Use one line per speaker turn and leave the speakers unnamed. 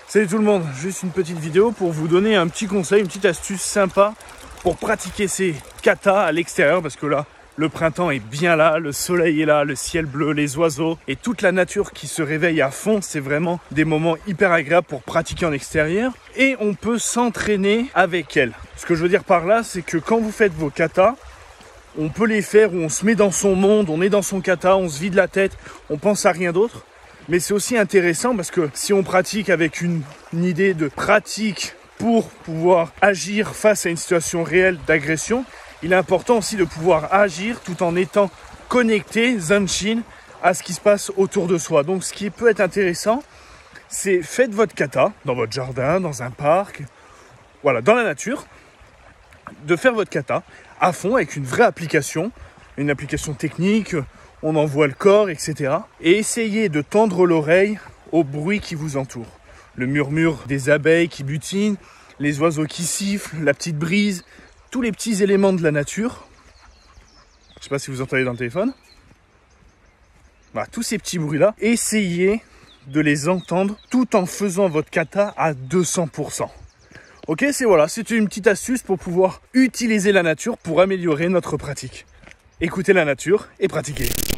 Salut tout le monde, juste une petite vidéo pour vous donner un petit conseil, une petite astuce sympa pour pratiquer ces katas à l'extérieur parce que là, le printemps est bien là, le soleil est là, le ciel bleu, les oiseaux et toute la nature qui se réveille à fond. C'est vraiment des moments hyper agréables pour pratiquer en extérieur et on peut s'entraîner avec elle. Ce que je veux dire par là, c'est que quand vous faites vos katas, on peut les faire où on se met dans son monde, on est dans son kata, on se vide la tête, on pense à rien d'autre. Mais c'est aussi intéressant parce que si on pratique avec une idée de pratique pour pouvoir agir face à une situation réelle d'agression, il est important aussi de pouvoir agir tout en étant connecté, zanshin, à ce qui se passe autour de soi. Donc ce qui peut être intéressant, c'est faites votre kata dans votre jardin, dans un parc, voilà, dans la nature, de faire votre kata à fond avec une vraie application, une application technique, on envoie le corps, etc. Et essayez de tendre l'oreille au bruit qui vous entoure. Le murmure des abeilles qui butinent, les oiseaux qui sifflent, la petite brise, tous les petits éléments de la nature. Je ne sais pas si vous entendez dans le téléphone. Voilà, tous ces petits bruits-là, essayez de les entendre tout en faisant votre kata à 200%. Ok, c'est une petite astuce pour pouvoir utiliser la nature pour améliorer notre pratique. Écoutez la nature et pratiquez.